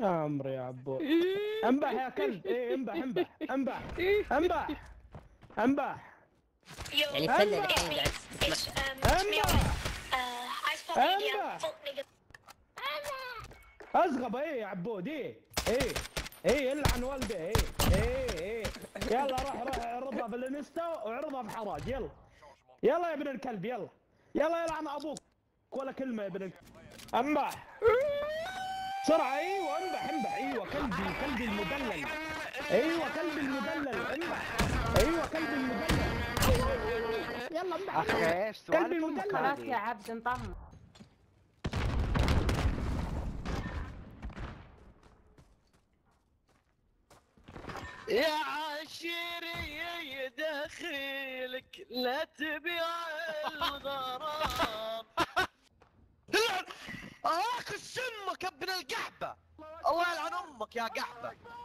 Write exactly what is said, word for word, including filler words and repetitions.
يا عمري يا عبود. انبح يا كلب. ايه انبح انبح انبح انبح انبح. يعني تسلل الحين قاعد انبح انبح اصغب. ايه يا عبود. ايه ايه ايه يلعن والده. ايه ايه ايه يلا روح روح اعرضها في الانستا واعرضها في حراج. يلا يلا يا ابن الكلب. يلا يلا يلعن ابوك ولا كلمه يا ابن الكلب. انبح بسرعه. ايوه انبح انبح. ايوه كلبي كلبي المدلل. ايوه كلبي المدلل. انبح. ايوه كلبي المدلل. يلا انبح. اخي ايش كلبي سوالف امك المدلل. خلاص يا هذه؟ عبد انطم. يا عشيري دخيلك لا تبيع الغرام. اخ امك يا ابن القحبه. الله يلعن امك يا قحبه.